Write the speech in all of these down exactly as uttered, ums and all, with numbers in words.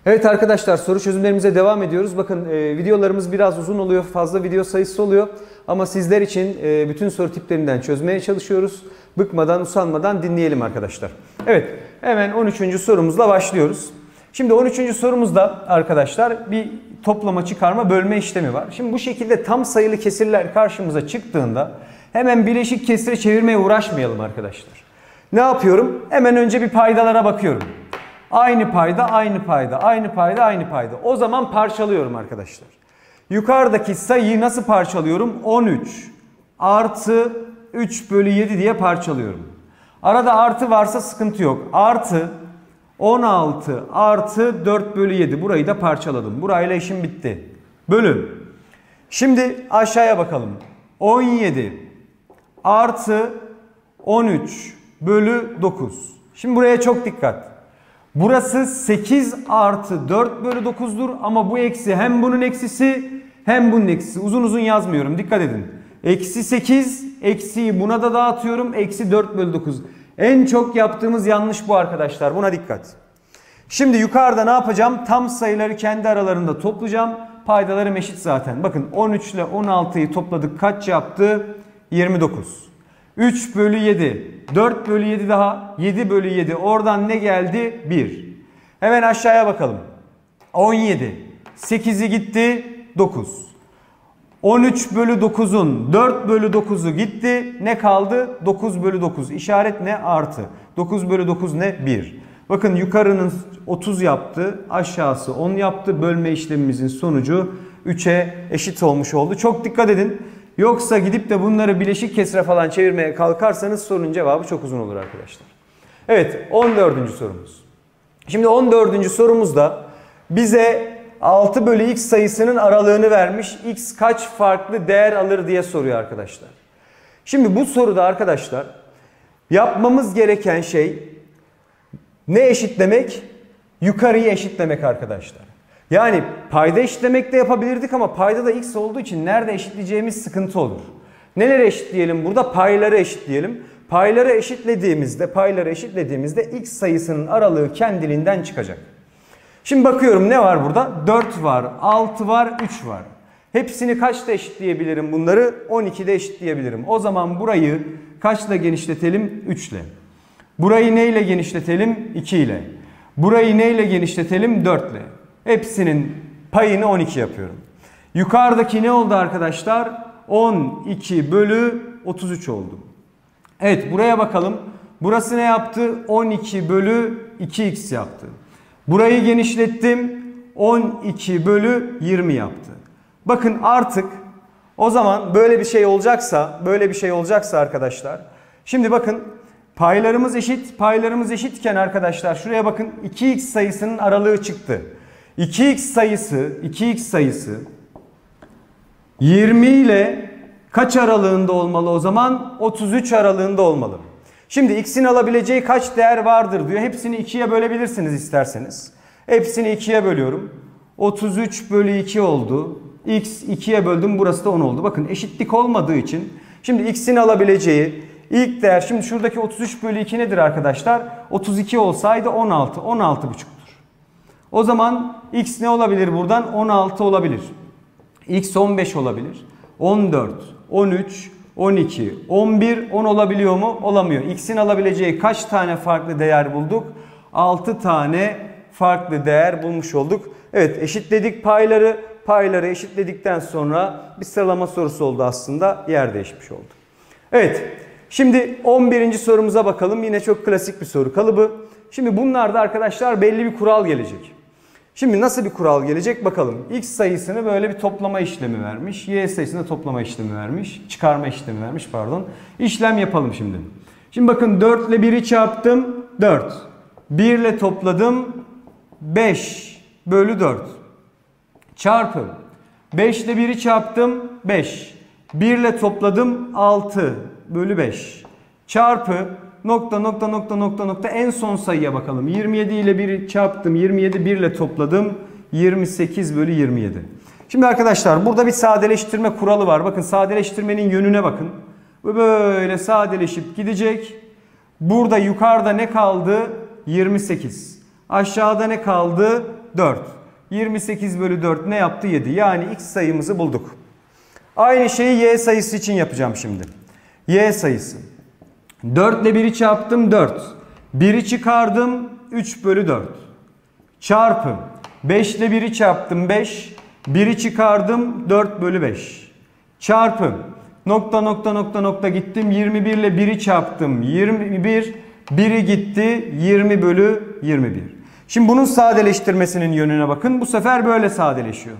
Evet arkadaşlar, soru çözümlerimize devam ediyoruz. Bakın e, videolarımız biraz uzun oluyor, fazla video sayısı oluyor. Ama sizler için e, bütün soru tiplerinden çözmeye çalışıyoruz. Bıkmadan, usanmadan dinleyelim arkadaşlar. Evet, hemen on üçüncü sorumuzla başlıyoruz. Şimdi on üçüncü sorumuzda arkadaşlar bir toplama, çıkarma, bölme işlemi var. Şimdi bu şekilde tam sayılı kesirler karşımıza çıktığında hemen bileşik kesire çevirmeye uğraşmayalım arkadaşlar. Ne yapıyorum? Hemen önce bir paydalara bakıyorum. Aynı payda, aynı payda, aynı payda, aynı payda. O zaman parçalıyorum arkadaşlar. Yukarıdaki sayıyı nasıl parçalıyorum? on üç artı üç bölü yedi diye parçalıyorum. Arada artı varsa sıkıntı yok. Artı on altı artı dört bölü yedi. Burayı da parçaladım. Burayla işim bitti. Bölüm. Şimdi aşağıya bakalım. on yedi artı on üç bölü dokuz. Şimdi buraya çok dikkat. Burası sekiz artı dört bölü dokuz'dur ama bu eksi hem bunun eksisi hem bunun eksisi. Uzun uzun yazmıyorum, dikkat edin. Eksi sekiz, eksiyi buna da dağıtıyorum. Eksi dört bölü dokuz. En çok yaptığımız yanlış bu arkadaşlar. Buna dikkat. Şimdi yukarıda ne yapacağım? Tam sayıları kendi aralarında toplayacağım. Paydalarım eşit zaten. Bakın on üç ile on altıyı topladık. Kaç yaptı? yirmi dokuz. üç bölü yedi. dört bölü yedi daha. yedi bölü yedi. Oradan ne geldi? bir. Hemen aşağıya bakalım. on yedi. sekizi gitti. dokuz. on üç bölü dokuz'un dört bölü dokuz'u gitti. Ne kaldı? dokuz bölü dokuz. İşaret ne? Artı. dokuz bölü dokuz ne? bir. Bakın yukarının otuz yaptı. Aşağısı on yaptı. Bölme işlemimizin sonucu üç'e eşit olmuş oldu. Çok dikkat edin. Yoksa gidip de bunları bileşik kesire falan çevirmeye kalkarsanız sorunun cevabı çok uzun olur arkadaşlar. Evet, on dördüncü sorumuz. Şimdi on dördüncü sorumuzda bize altı bölü x sayısının aralığını vermiş. X kaç farklı değer alır diye soruyor arkadaşlar. Şimdi bu soruda arkadaşlar yapmamız gereken şey ne eşitlemek? Yukarıyı eşitlemek arkadaşlar. Yani payda eşitlemek de yapabilirdik ama payda da x olduğu için nerede eşitleyeceğimiz sıkıntı olur. Neleri eşitleyelim burada? Payları eşitleyelim. Payları eşitlediğimizde, payları eşitlediğimizde x sayısının aralığı kendiliğinden çıkacak. Şimdi bakıyorum ne var burada? dört var, altı var, üç var. Hepsini kaçta eşitleyebilirim bunları? on iki'de eşitleyebilirim. O zaman burayı kaçla genişletelim? üç ile. Burayı neyle genişletelim? iki ile. Burayı neyle genişletelim? dört ile. Hepsinin payını on iki yapıyorum. Yukarıdaki ne oldu arkadaşlar? on iki bölü otuz üç oldu. Evet, buraya bakalım. Burası ne yaptı? on iki bölü iki x yaptı. Burayı genişlettim. on iki bölü yirmi yaptı. Bakın artık o zaman böyle bir şey olacaksa, böyle bir şey olacaksa arkadaşlar. Şimdi bakın paylarımız eşit. Paylarımız eşitken arkadaşlar şuraya bakın, iki x sayısının aralığı çıktı. iki x sayısı, iki x sayısı yirmi ile kaç aralığında olmalı o zaman? otuz üç aralığında olmalı. Şimdi x'in alabileceği kaç değer vardır diyor. Hepsini ikiye bölebilirsiniz isterseniz. Hepsini ikiye bölüyorum. otuz üç bölü iki oldu. X ikiye böldüm, burası da on oldu. Bakın eşitlik olmadığı için şimdi x'in alabileceği ilk değer, şimdi şuradaki otuz üç bölü iki nedir arkadaşlar? otuz iki olsaydı on altı, on altı buçuktur. O zaman x ne olabilir buradan? on altı olabilir. X on beş olabilir. on dört, on üç, on iki, on bir, on olabiliyor mu? Olamıyor. X'in alabileceği kaç tane farklı değer bulduk? altı tane farklı değer bulmuş olduk. Evet, eşitledik payları. Payları eşitledikten sonra bir sıralama sorusu oldu aslında. Yer değişmiş oldu. Evet, şimdi on birinci sorumuza bakalım. Yine çok klasik bir soru kalıbı. Şimdi bunlarda arkadaşlar belli bir kural gelecek. Şimdi nasıl bir kural gelecek bakalım. X sayısını böyle bir toplama işlemi vermiş. Y sayısını toplama işlemi vermiş. Çıkarma işlemi vermiş pardon. İşlem yapalım şimdi. Şimdi bakın dört ile bir'i çarptım. dört. bir ile topladım. beş bölü dört. Çarpı. beş ile bir'i çarptım. beş. bir ile topladım. altı bölü beş. Çarpı. Nokta nokta nokta nokta nokta en son sayıya bakalım. yirmi yedi ile bir'i çarptım. yirmi yedi bir ile topladım. yirmi sekiz bölü yirmi yedi. Şimdi arkadaşlar burada bir sadeleştirme kuralı var. Bakın sadeleştirmenin yönüne bakın. Bu böyle sadeleşip gidecek. Burada yukarıda ne kaldı? yirmi sekiz. Aşağıda ne kaldı? dört. yirmi sekiz bölü dört ne yaptı? yedi. Yani x sayımızı bulduk. Aynı şeyi y sayısı için yapacağım şimdi. Y sayısı. dört ile biri çarptım dört. biri çıkardım üç bölü dört. Çarpı. beş ile biri çarptım beş. biri çıkardım dört bölü beş. Çarpı. Nokta nokta nokta nokta gittim. yirmi bir ile biri çarptım. yirmi bir. biri gitti. yirmi bölü yirmi bir. Şimdi bunun sadeleştirmesinin yönüne bakın. Bu sefer böyle sadeleşiyor.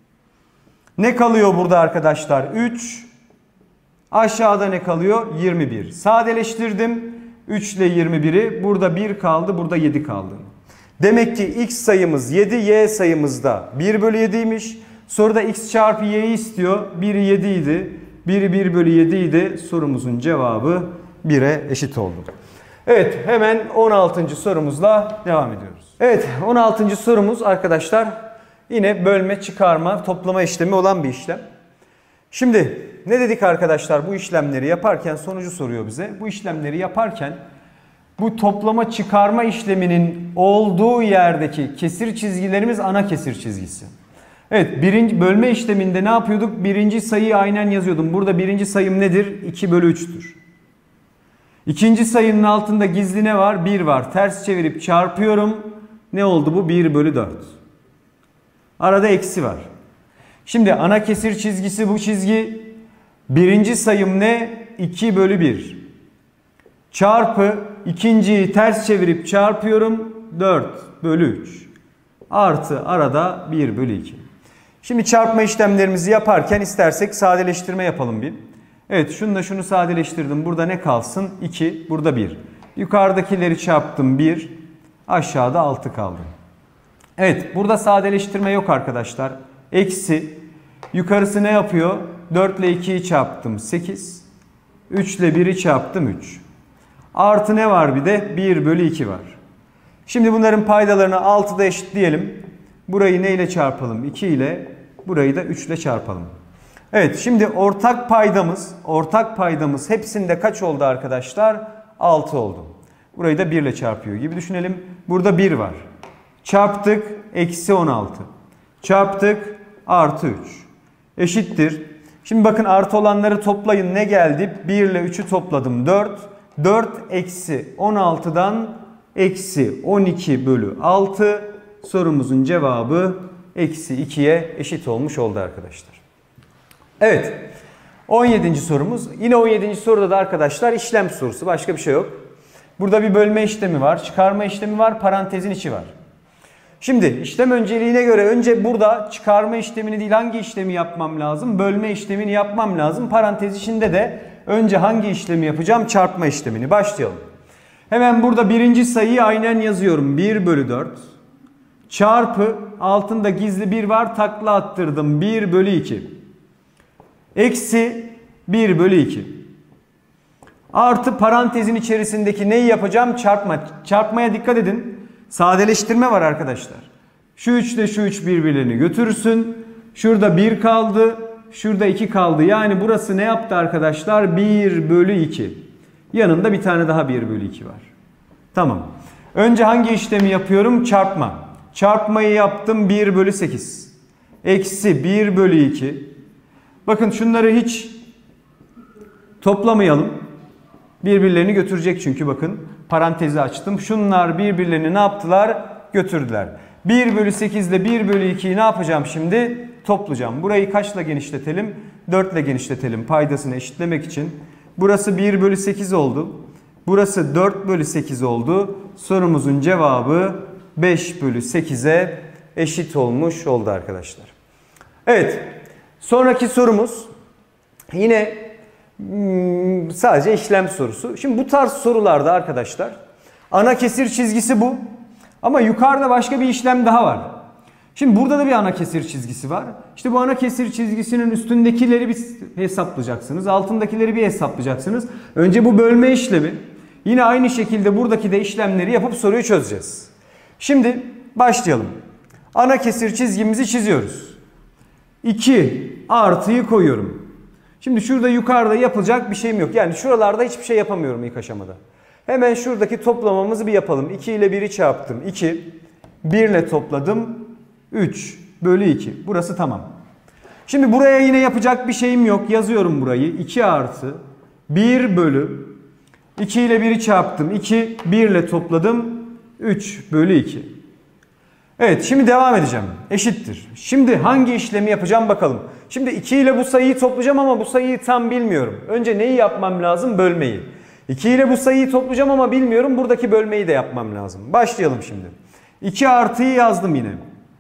Ne kalıyor burada arkadaşlar? üç. Aşağıda ne kalıyor? yirmi bir. Sadeleştirdim. üç ile yirmi biri. Burada bir kaldı. Burada yedi kaldı. Demek ki x sayımız yedi. Y sayımız da bir bölü yedi'ymiş. Soruda x çarpı y'yi istiyor. biri yedi idi. biri bir bölü yedi idi. Sorumuzun cevabı bire eşit oldu. Evet, hemen on altıncı sorumuzla devam ediyoruz. Evet, on altıncı sorumuz arkadaşlar yine bölme, çıkarma, toplama işlemi olan bir işlem. Şimdi ne dedik arkadaşlar, bu işlemleri yaparken sonucu soruyor bize. Bu işlemleri yaparken bu toplama çıkarma işleminin olduğu yerdeki kesir çizgilerimiz ana kesir çizgisi. Evet, birinci bölme işleminde ne yapıyorduk? Birinci sayıyı aynen yazıyordum. Burada birinci sayım nedir? iki bölü üç'tür. İkinci sayının altında gizli ne var? bir var. Ters çevirip çarpıyorum. Ne oldu bu? bir bölü dört. Arada eksi var. Şimdi ana kesir çizgisi bu çizgi. Birinci sayım ne? iki bölü bir. Çarpı ikinciyi ters çevirip çarpıyorum. dört bölü üç. Artı arada bir bölü iki. Şimdi çarpma işlemlerimizi yaparken istersek sadeleştirme yapalım bir. Evet, şununla şunu sadeleştirdim. Burada ne kalsın? iki. Burada bir. Yukarıdakileri çarptım bir. Aşağıda altı kaldı. Evet, burada sadeleştirme yok arkadaşlar. Eksi. Yukarısı ne yapıyor? dört ile ikiyi çarptım sekiz. üç ile biri çarptım üç. Artı ne var bir de? bir bölü iki var. Şimdi bunların paydalarını altıda eşitleyelim. Burayı ne ile çarpalım? iki ile. Burayı da üç ile çarpalım. Evet, şimdi ortak paydamız, ortak paydamız hepsinde kaç oldu arkadaşlar? altı oldu. Burayı da bir ile çarpıyor gibi düşünelim. Burada bir var. Çarptık, eksi on altı. Çarptık, artı üç. Eşittir. Şimdi bakın artı olanları toplayın, ne geldi? bir ile üç'ü topladım, dört. dört eksi on altı'dan eksi on iki bölü altı. Sorumuzun cevabı eksi iki'ye eşit olmuş oldu arkadaşlar. Evet, on yedinci sorumuz. Yine on yedinci soruda da arkadaşlar işlem sorusu, başka bir şey yok. Burada bir bölme işlemi var, çıkarma işlemi var, parantezin içi var. Şimdi işlem önceliğine göre önce burada çıkarma işlemini değil, hangi işlemi yapmam lazım? Bölme işlemini yapmam lazım. Parantez içinde de önce hangi işlemi yapacağım? Çarpma işlemini. Başlayalım. Hemen burada birinci sayıyı aynen yazıyorum. bir bölü dört. Çarpı altında gizli bir var, takla attırdım. bir bölü iki. Eksi bir bölü iki. Artı parantezin içerisindeki neyi yapacağım? Çarpma. Çarpmaya dikkat edin. Sadeleştirme var arkadaşlar. Şu üç ile şu üç birbirlerini götürürsün. Şurada bir kaldı. Şurada iki kaldı. Yani burası ne yaptı arkadaşlar? bir bölü iki. Yanında bir tane daha bir bölü iki var. Tamam. Önce hangi işlemi yapıyorum? Çarpma. Çarpmayı yaptım. bir bölü sekiz. Eksi bir bölü iki. Bakın şunları hiç toplamayalım. Birbirlerini götürecek çünkü bakın. Parantezi açtım. Şunlar birbirlerini ne yaptılar? Götürdüler. bir bölü sekiz ile bir bölü iki'yi ne yapacağım şimdi? Toplayacağım. Burayı kaçla genişletelim? dört ile genişletelim paydasını eşitlemek için. Burası bir bölü sekiz oldu. Burası dört bölü sekiz oldu. Sorumuzun cevabı beş bölü sekize eşit olmuş oldu arkadaşlar. Evet. Sonraki sorumuz yine hmm, sadece işlem sorusu. Şimdi bu tarz sorularda arkadaşlar ana kesir çizgisi bu. Ama yukarıda başka bir işlem daha var. Şimdi burada da bir ana kesir çizgisi var. İşte bu ana kesir çizgisinin üstündekileri bir hesaplayacaksınız. Altındakileri bir hesaplayacaksınız. Önce bu bölme işlemi. Yine aynı şekilde buradaki de işlemleri yapıp soruyu çözeceğiz. Şimdi başlayalım. Ana kesir çizgimizi çiziyoruz. iki artıyı koyuyorum. Şimdi şurada yukarıda yapılacak bir şeyim yok. Yani şuralarda hiçbir şey yapamıyorum ilk aşamada. Hemen şuradaki toplamamızı bir yapalım. iki ile bir'i çarptım. iki. bir ile topladım. üç bölü iki. Burası tamam. Şimdi buraya yine yapacak bir şeyim yok. Yazıyorum burayı. iki artı bir bölü iki ile biri çarptım. iki, bir ile topladım. üç bölü iki. Evet, şimdi devam edeceğim. Eşittir. Şimdi hangi işlemi yapacağım bakalım. Şimdi iki ile bu sayıyı toplayacağım ama bu sayıyı tam bilmiyorum. Önce neyi yapmam lazım? Bölmeyi. iki ile bu sayıyı toplayacağım ama bilmiyorum. Buradaki bölmeyi de yapmam lazım. Başlayalım şimdi. iki artıyı yazdım yine.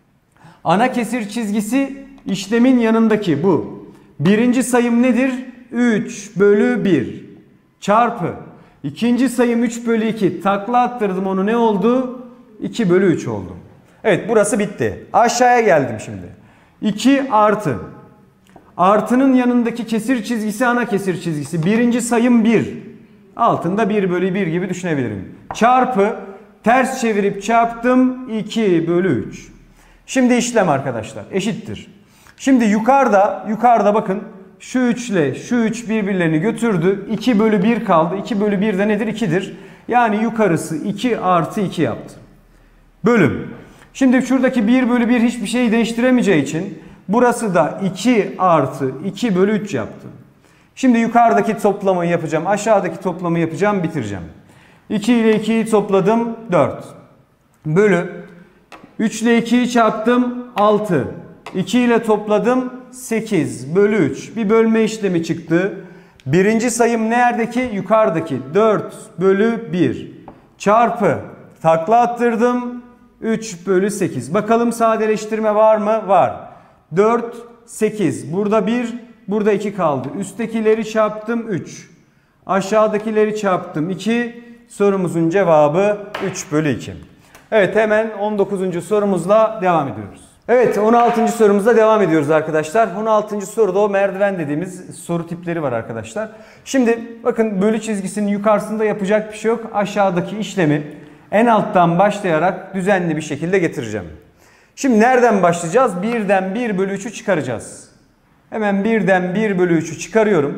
Ana kesir çizgisi işlemin yanındaki bu. Birinci sayım nedir? üç bölü bir. Çarpı. İkinci sayım üç bölü iki. Takla attırdım onu, ne oldu? iki bölü üç oldu. Evet, burası bitti. Aşağıya geldim şimdi. iki artı. Artının yanındaki kesir çizgisi ana kesir çizgisi. Birinci sayım bir. Altında bir bölü bir gibi düşünebilirim. Çarpı. Ters çevirip çarptım. iki bölü üç. Şimdi işlem arkadaşlar. Eşittir. Şimdi yukarıda, yukarıda bakın. Şu üç ile şu üç birbirlerini götürdü. iki bölü bir kaldı. iki bölü bir de nedir? ikidir. Yani yukarısı iki artı iki yaptı. Bölüm. Şimdi şuradaki bir bölü bir hiçbir şeyi değiştiremeyeceği için burası da iki artı iki bölü üç yaptı. Şimdi yukarıdaki toplamayı yapacağım. Aşağıdaki toplamayı yapacağım. Bitireceğim. iki ile ikiyi topladım. dört. Bölü. üç ile ikiyi çarptım. altı. iki ile topladım. sekiz bölü üç. Bir bölme işlemi çıktı. Birinci sayım neredeki? Yukarıdaki. dört bölü bir. Çarpı. Takla attırdım. üç bölü sekiz. Bakalım sadeleştirme var mı? Var. dört, sekiz. Burada bir, burada iki kaldı. Üsttekileri çarptım. üç. Aşağıdakileri çarptım. iki. Sorumuzun cevabı üç bölü iki. Evet, hemen on dokuzuncu sorumuzla devam ediyoruz. Evet, on altıncı sorumuzla devam ediyoruz arkadaşlar. on altıncı soruda o merdiven dediğimiz soru tipleri var arkadaşlar. Şimdi bakın, bölü çizgisinin yukarısında yapacak bir şey yok. Aşağıdaki işlemi en alttan başlayarak düzenli bir şekilde getireceğim. Şimdi nereden başlayacağız? birden bir bölü üçü çıkaracağız. Hemen birden bir bölü üçü çıkarıyorum.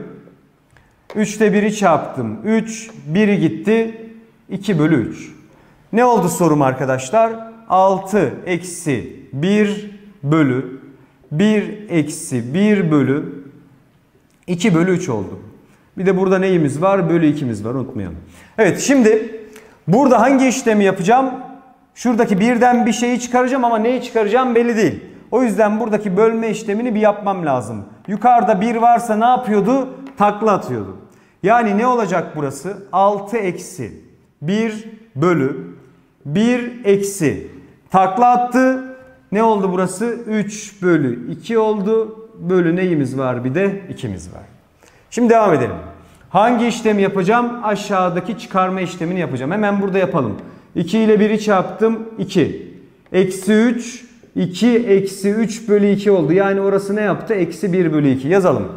üçte biri çarptım. üç, biri gitti. iki bölü üç. Ne oldu sorum arkadaşlar? altı eksi bir bölü bir eksi bir bölü iki bölü üç oldu. Bir de burada neyimiz var? Bölü ikimiz var, unutmayalım. Evet, şimdi burada hangi işlemi yapacağım? Şuradaki birden bir şeyi çıkaracağım ama neyi çıkaracağım belli değil. O yüzden buradaki bölme işlemini bir yapmam lazım. Yukarıda bir varsa ne yapıyordu? Takla atıyordu. Yani ne olacak burası? altı eksi bir bölü bir eksi takla attı. Ne oldu burası? üç bölü iki oldu. Bölü neyimiz var? Bir de ikimiz var. Şimdi devam edelim. Hangi işlemi yapacağım? Aşağıdaki çıkarma işlemini yapacağım. Hemen burada yapalım. iki ile biri çarptım. iki. Eksi üç. iki eksi üç bölü iki oldu. Yani orası ne yaptı? Eksi bir bölü iki. Yazalım.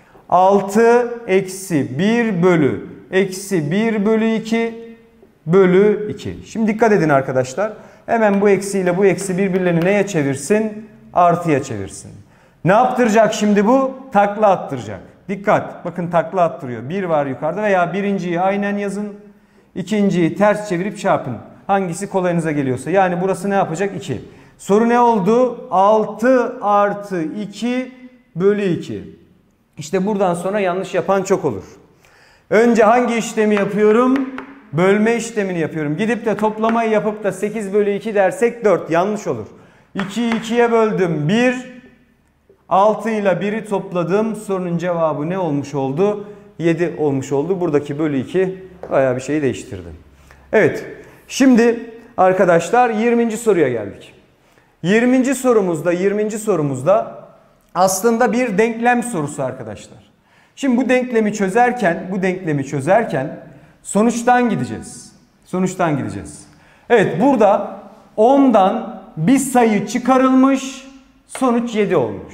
altı eksi bir bölü eksi bir bölü iki bölü iki. Şimdi dikkat edin arkadaşlar. Hemen bu eksiyle bu eksi birbirlerini neye çevirsin? Artıya çevirsin. Ne yaptıracak şimdi bu? Takla attıracak. Dikkat. Bakın takla attırıyor. bir var yukarıda veya birinciyi aynen yazın. İkinciyi ters çevirip çarpın. Hangisi kolayınıza geliyorsa. Yani burası ne yapacak? iki. Soru ne oldu? altı artı iki bölü iki. İşte buradan sonra yanlış yapan çok olur. Önce hangi işlemi yapıyorum? Bölme işlemini yapıyorum. Gidip de toplamayı yapıp da sekiz bölü iki dersek dört. Yanlış olur. ikiyi ikiye böldüm. bir. altı ile biri topladım. Sorunun cevabı ne olmuş oldu? yedi olmuş oldu. Buradaki bölü iki bayağı bir şeyi değiştirdi. Evet. Şimdi arkadaşlar yirminci soruya geldik. yirminci sorumuzda yirminci sorumuzda aslında bir denklem sorusu arkadaşlar. Şimdi bu denklemi çözerken, bu denklemi çözerken sonuçtan gideceğiz. Sonuçtan gideceğiz. Evet, burada ondan bir sayı çıkarılmış, sonuç yedi olmuş.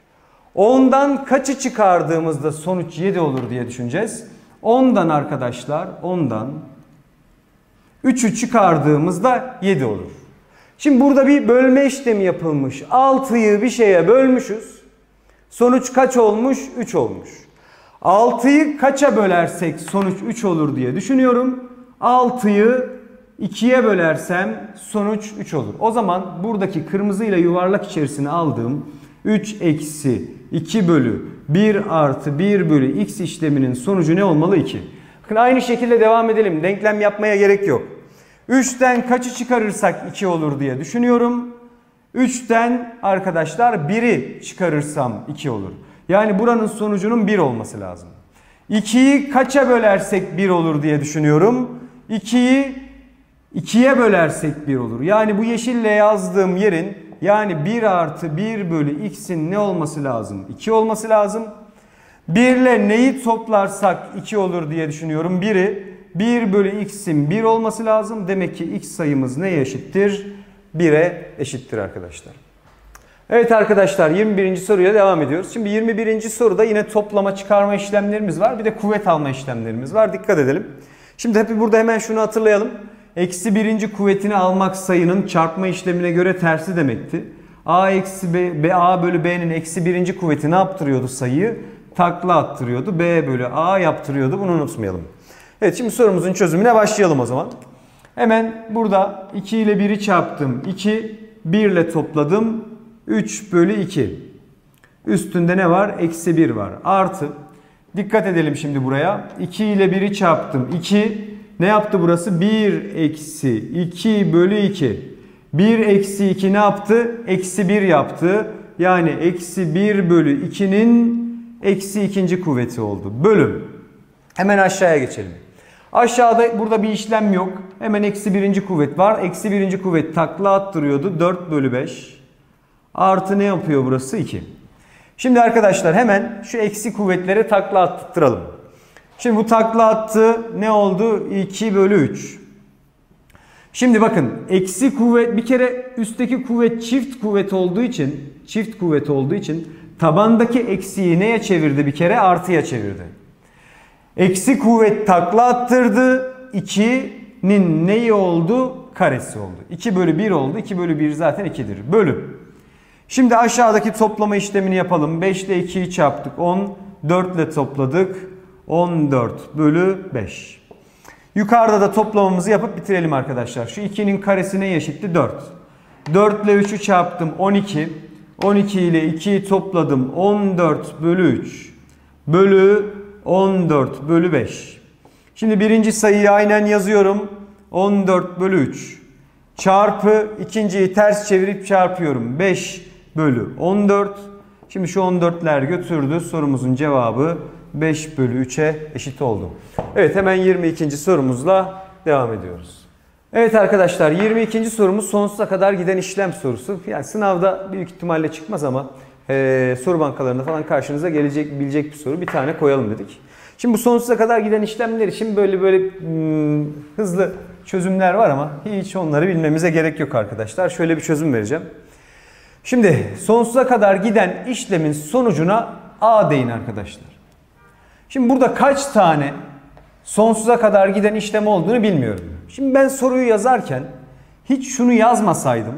ondan kaçı çıkardığımızda sonuç yedi olur diye düşüneceğiz. ondan arkadaşlar, ondan üçü çıkardığımızda yedi olur. Şimdi burada bir bölme işlemi yapılmış. altıyı bir şeye bölmüşüz. Sonuç kaç olmuş? üç olmuş. altıyı kaça bölersek sonuç üç olur diye düşünüyorum. altıyı ikiye bölersem sonuç üç olur. O zaman buradaki kırmızı ile yuvarlak içerisine aldığım üç eksi iki bölü bir artı bir bölü x işleminin sonucu ne olmalı? iki. Bakın aynı şekilde devam edelim. Denklem yapmaya gerek yok. üçten kaçı çıkarırsak iki olur diye düşünüyorum. üçten arkadaşlar biri çıkarırsam iki olur. Yani buranın sonucunun bir olması lazım. ikiyi kaça bölersek bir olur diye düşünüyorum. ikiyi ikiye bölersek bir olur. Yani bu yeşille yazdığım yerin yani bir artı bir bölü x'in ne olması lazım? iki olması lazım. bir ile neyi toplarsak iki olur diye düşünüyorum. biri bir bölü x'in bir olması lazım. Demek ki x sayımız neye eşittir? bire eşittir arkadaşlar. Evet arkadaşlar yirmi birinci soruyla devam ediyoruz. Şimdi yirmi birinci soruda yine toplama çıkarma işlemlerimiz var. Bir de kuvvet alma işlemlerimiz var. Dikkat edelim. Şimdi hep burada hemen şunu hatırlayalım. Eksi birinci kuvvetini almak sayının çarpma işlemine göre tersi demekti. A eksi B, B A bölü B'nin eksi birinci kuvveti ne yaptırıyordu sayıyı? Takla attırıyordu. B bölü A yaptırıyordu. Bunu unutmayalım. Evet şimdi sorumuzun çözümüne başlayalım o zaman. Hemen burada iki ile biri çarptım. iki, bir ile topladım. üç bölü iki. Üstünde ne var? Eksi bir var. Artı. Dikkat edelim şimdi buraya. iki ile biri çarptım. iki. Ne yaptı burası? bir eksi iki bölü iki. bir eksi iki ne yaptı? Eksi bir yaptı. Yani eksi bir bölü ikinin eksi ikinci kuvveti oldu. Bölüm. Hemen aşağıya geçelim. Aşağıda burada bir işlem yok. Hemen eksi birinci kuvvet var. Eksi birinci kuvvet takla attırıyordu. dört bölü beş. Artı ne yapıyor burası? iki. Şimdi arkadaşlar hemen şu eksi kuvvetlere takla attıralım. Şimdi bu takla attı ne oldu? iki bölü üç. Şimdi bakın eksi kuvvet bir kere üstteki kuvvet çift kuvvet olduğu için çift kuvvet olduğu için tabandaki eksiyi neye çevirdi bir kere? Artıya çevirdi. Eksi kuvvet takla attırdı. ikinin neyi oldu? Karesi oldu. iki bölü bir oldu. iki bölü bir zaten ikidir. Bölüm. Şimdi aşağıdaki toplama işlemini yapalım. beş ile ikiyi çarptık. on. dört ile topladık. on dört bölü beş. Yukarıda da toplamamızı yapıp bitirelim arkadaşlar. Şu ikinin karesi neye eşitti? dört. dört ile üçü çarptım. on iki. on iki ile ikiyi topladım. on dört bölü üç. Bölü on dört bölü beş. Şimdi birinci sayıyı aynen yazıyorum. on dört bölü üç. Çarpı ikinciyi ters çevirip çarpıyorum. beş bölü on dört. Şimdi şu on dörtler götürdü. Sorumuzun cevabı beş bölü üçe eşit oldu. Evet hemen yirmi ikinci sorumuzla devam ediyoruz. Evet arkadaşlar yirmi ikinci sorumuz sonsuza kadar giden işlem sorusu. Yani sınavda büyük ihtimalle çıkmaz ama e, soru bankalarında falan karşınıza gelecek bilecek bir soru. Bir tane koyalım dedik. Şimdi bu sonsuza kadar giden işlemler için böyle böyle hmm, hızlı çözümler var ama hiç onları bilmemize gerek yok arkadaşlar. Şöyle bir çözüm vereceğim. Şimdi sonsuza kadar giden işlemin sonucuna A deyin arkadaşlar. Şimdi burada kaç tane sonsuza kadar giden işlem olduğunu bilmiyorum. Şimdi ben soruyu yazarken hiç şunu yazmasaydım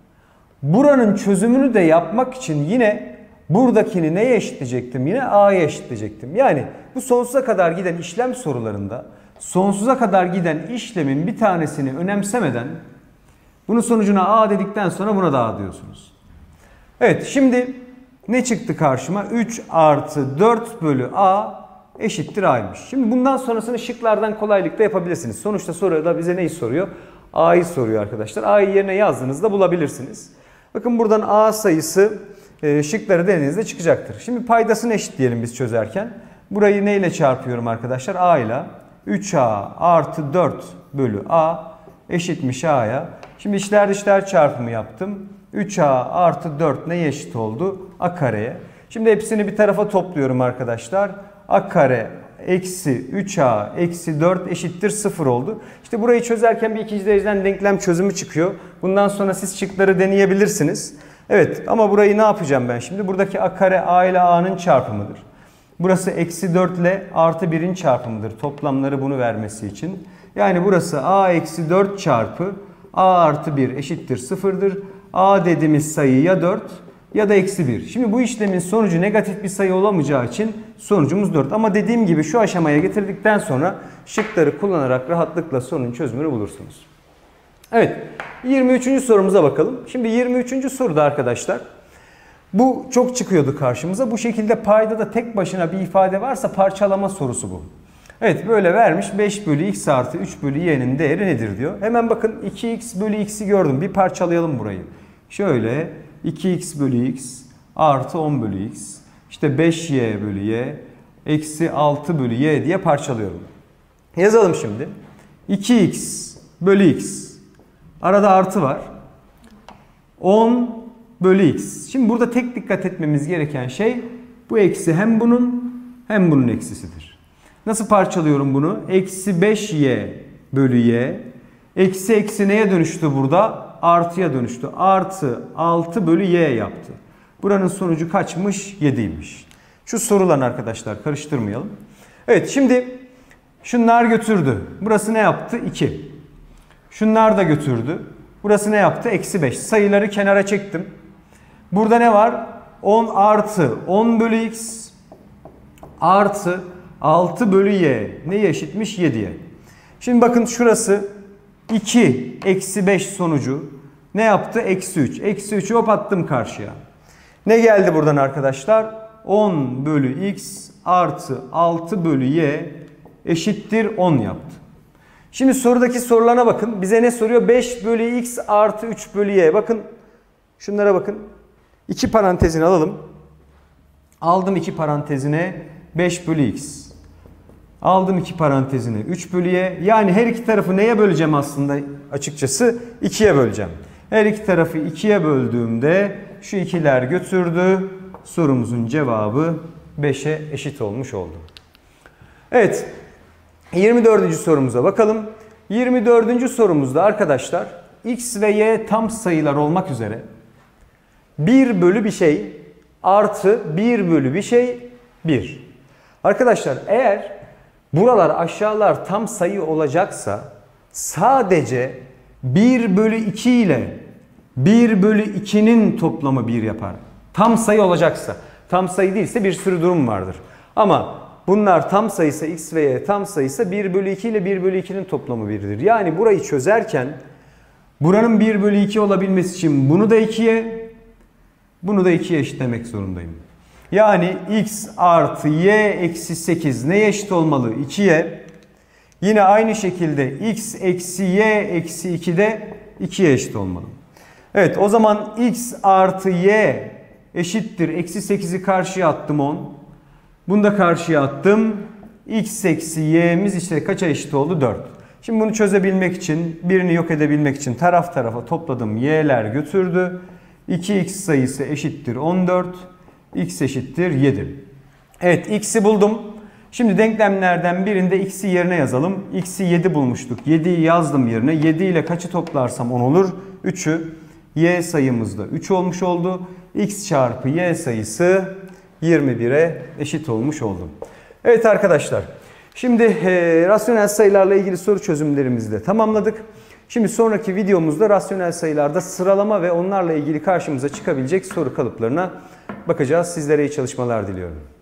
buranın çözümünü de yapmak için yine buradakini neye eşitleyecektim? Yine A'ya eşitleyecektim. Yani bu sonsuza kadar giden işlem sorularında sonsuza kadar giden işlemin bir tanesini önemsemeden bunun sonucuna A dedikten sonra buna da A diyorsunuz. Evet şimdi ne çıktı karşıma? üç artı dört bölü A eşittir A'ymış. Şimdi bundan sonrasını şıklardan kolaylıkla yapabilirsiniz. Sonuçta soruda bize neyi soruyor? A'yı soruyor arkadaşlar. A'yı yerine yazdığınızda bulabilirsiniz. Bakın buradan A sayısı e, şıkları denediğinizde çıkacaktır. Şimdi paydasını eşitleyelim biz çözerken. Burayı neyle çarpıyorum arkadaşlar? A ile. üç A artı dört bölü A eşitmiş A'ya. Şimdi içler dışlar çarpımı yaptım. üç A artı dört neye eşit oldu? A kareye. Şimdi hepsini bir tarafa topluyorum arkadaşlar. A kare eksi üç A eksi dört eşittir sıfır oldu. İşte burayı çözerken bir ikinci dereceden denklem çözümü çıkıyor. Bundan sonra siz şıkları deneyebilirsiniz. Evet ama burayı ne yapacağım ben şimdi? Buradaki A kare A ile A'nın çarpımıdır. Burası eksi dört ile artı birin çarpımıdır. Toplamları bunu vermesi için. Yani burası A eksi dört çarpı A artı bir eşittir sıfırdır. A dediğimiz sayı ya dört ya da eksi bir. Şimdi bu işlemin sonucu negatif bir sayı olamayacağı için sonucumuz dört. Ama dediğim gibi şu aşamaya getirdikten sonra şıkları kullanarak rahatlıkla sorunun çözümünü bulursunuz. Evet, yirmi üçüncü sorumuza bakalım. Şimdi yirmi üçüncü soruda arkadaşlar, bu çok çıkıyordu karşımıza. Bu şekilde paydada tek başına bir ifade varsa parçalama sorusu bu. Evet, böyle vermiş, beş bölü x artı üç bölü y'nin değeri nedir diyor. Hemen bakın, iki x bölü x'i gördüm. Bir parçalayalım burayı. Şöyle iki x bölü x artı on bölü x, işte beş y bölü y eksi altı bölü y diye parçalıyorum. Yazalım şimdi. iki x bölü x, arada artı var, on bölü x. Şimdi burada tek dikkat etmemiz gereken şey, bu eksi hem bunun hem bunun eksisidir. Nasıl parçalıyorum bunu? Eksi beş y bölü y. Eksi eksi neye dönüştü burada? Artıya dönüştü. Artı altı bölü y yaptı. Buranın sonucu kaçmış? yediymiş. Şu sorulan arkadaşlar, karıştırmayalım. Evet, şimdi şunlar götürdü. Burası ne yaptı? iki. Şunlar da götürdü. Burası ne yaptı? Eksi beş. Sayıları kenara çektim. Burada ne var? on artı on bölü x artı altı bölü y neye eşitmiş? yediye. Şimdi bakın şurası iki eksi beş sonucu ne yaptı? Eksi üç. Eksi üçü hop attım karşıya. Ne geldi buradan arkadaşlar? on bölü x artı altı bölü y eşittir on yaptı. Şimdi sorudaki sorularına bakın. Bize ne soruyor? beş bölü x artı üç bölü y. Bakın şunlara bakın. iki parantezini alalım. Aldım iki parantezine beş bölü x. Aldım iki parantezine üç bölü y. Yani her iki tarafı neye böleceğim aslında açıkçası? ikiye böleceğim. Her iki tarafı ikiye böldüğümde şu ikiler götürdü. Sorumuzun cevabı beşe eşit olmuş oldu. Evet. yirmi dördüncü sorumuza bakalım. yirmi dördüncü sorumuzda arkadaşlar x ve y tam sayılar olmak üzere bir bölü bir şey artı bir bölü bir şey bir. Arkadaşlar eğer buralar aşağılar tam sayı olacaksa sadece bir bölü iki ile bir bölü ikinin toplamı bir yapar. Tam sayı olacaksa. Tam sayı değilse bir sürü durum vardır. Ama bunlar tam sayısı, x ve y tam sayısı bir bölü iki ile bir bölü ikinin toplamı birdir. Yani burayı çözerken buranın bir bölü iki olabilmesi için bunu da ikiye, bunu da ikiye eşitlemek zorundayım. Yani x artı y eksi sekiz neye eşit olmalı? ikiye. Yine aynı şekilde x eksi y eksi iki de ikiye eşit olmalı. Evet, o zaman x artı y eşittir. Eksi sekizi karşıya attım on. Bunu da karşıya attım. X eksi y'miz işte kaça eşit oldu? dört. Şimdi bunu çözebilmek için, birini yok edebilmek için taraf tarafa topladım. Y'ler götürdü. iki x sayısı eşittir on dört. X eşittir yedi. Evet, x'i buldum. Şimdi denklemlerden birinde x'i yerine yazalım. X'i yedi bulmuştuk. yediyi yazdım yerine. yedi ile kaçı toplarsam on olur? üçü. Y sayımız da üç olmuş oldu. X çarpı y sayısı yirmi bire eşit olmuş oldu. Evet arkadaşlar. Şimdi e, rasyonel sayılarla ilgili soru çözümlerimizi de tamamladık. Şimdi sonraki videomuzda rasyonel sayılarda sıralama ve onlarla ilgili karşımıza çıkabilecek soru kalıplarına bakacağız. Sizlere iyi çalışmalar diliyorum.